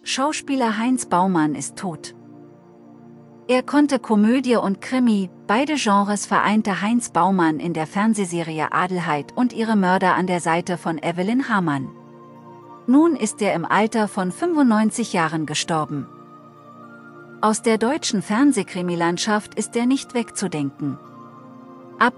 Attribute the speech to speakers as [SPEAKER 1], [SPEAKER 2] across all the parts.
[SPEAKER 1] Schauspieler Heinz Baumann ist tot. Er konnte Komödie und Krimi, beide Genres vereinte Heinz Baumann in der Fernsehserie Adelheid und ihre Mörder an der Seite von Evelyn Hamann. Nun ist er im Alter von 95 Jahren gestorben. Aus der deutschen Fernsehkrimilandschaft ist er nicht wegzudenken. Ab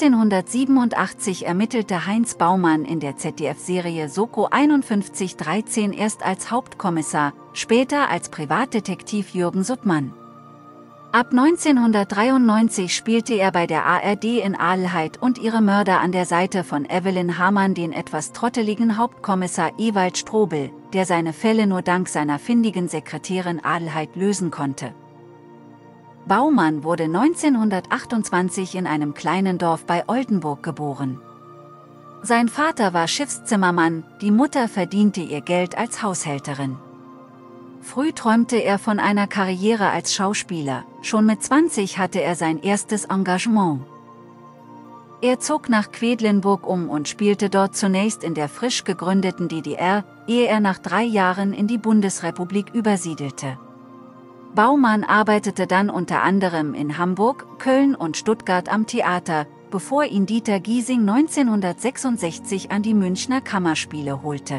[SPEAKER 1] 1987 ermittelte Heinz Baumann in der ZDF-Serie Soko 5113 erst als Hauptkommissar, später als Privatdetektiv Jürgen Suttmann. Ab 1993 spielte er bei der ARD in Adelheid und ihre Mörder an der Seite von Evelyn Hamann den etwas trotteligen Hauptkommissar Ewald Strobel, der seine Fälle nur dank seiner findigen Sekretärin Adelheid lösen konnte. Baumann wurde 1928 in einem kleinen Dorf bei Oldenburg geboren. Sein Vater war Schiffszimmermann, die Mutter verdiente ihr Geld als Haushälterin. Früh träumte er von einer Karriere als Schauspieler, schon mit 20 hatte er sein erstes Engagement. Er zog nach Quedlinburg um und spielte dort zunächst in der frisch gegründeten DDR, ehe er nach 3 Jahren in die Bundesrepublik übersiedelte. Baumann arbeitete dann unter anderem in Hamburg, Köln und Stuttgart am Theater, bevor ihn Dieter Giesing 1966 an die Münchner Kammerspiele holte.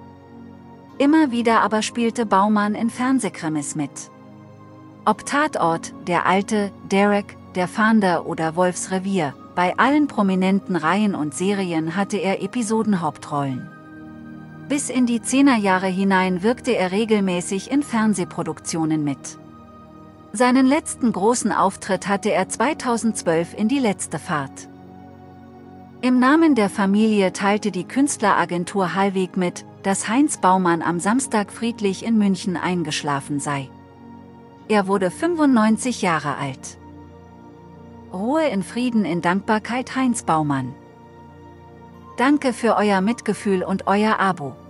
[SPEAKER 1] Immer wieder aber spielte Baumann in Fernsehkrimis mit. Ob Tatort, Der Alte, Derek, Der Fahnder oder Wolfsrevier, bei allen prominenten Reihen und Serien hatte er Episodenhauptrollen. Bis in die 10er-Jahre hinein wirkte er regelmäßig in Fernsehproduktionen mit. Seinen letzten großen Auftritt hatte er 2012 in Die letzte Fahrt. Im Namen der Familie teilte die Künstleragentur Hallweg mit, dass Heinz Baumann am Samstag friedlich in München eingeschlafen sei. Er wurde 95 Jahre alt. Ruhe in Frieden in Dankbarkeit Heinz Baumann. Danke für euer Mitgefühl und euer Abo.